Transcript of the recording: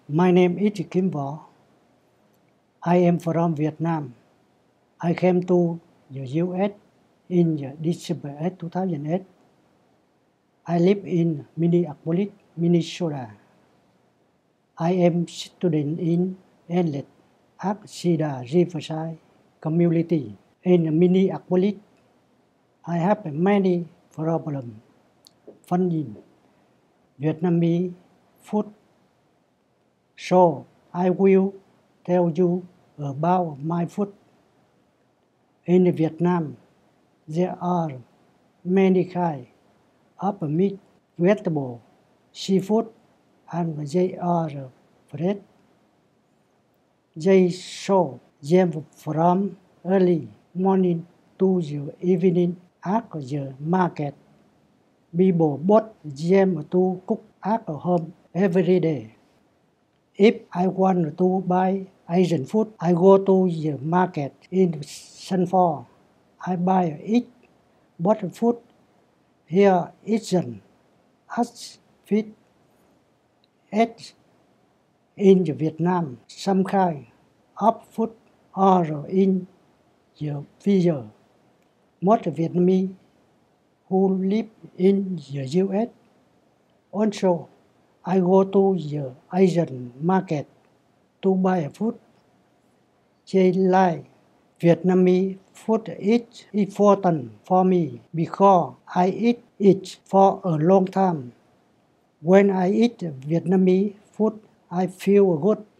My name is Kim Võ. I am from Vietnam. I came to the US in December 2008. I live in Minneapolis, Minnesota. I am student in Inlet at Cedar Riverside community. In Minneapolis, I have many problems finding Vietnamese food. So I will tell you about my food. In Vietnam, there are many kinds of meat, vegetable, seafood, and they are fresh. They sell them from early morning to the evening at the market. People bought them to cook at home every day. If I want to buy Asian food, I go to the market in Sanford. I buy it, but food here isn't as fit as in Vietnam. Some kind of food are in the freezer. Most Vietnamese who live in the US. Also, I go to the Asian market to buy food. They like Vietnamese food is important for me because I eat it for a long time. When I eat Vietnamese food, I feel good.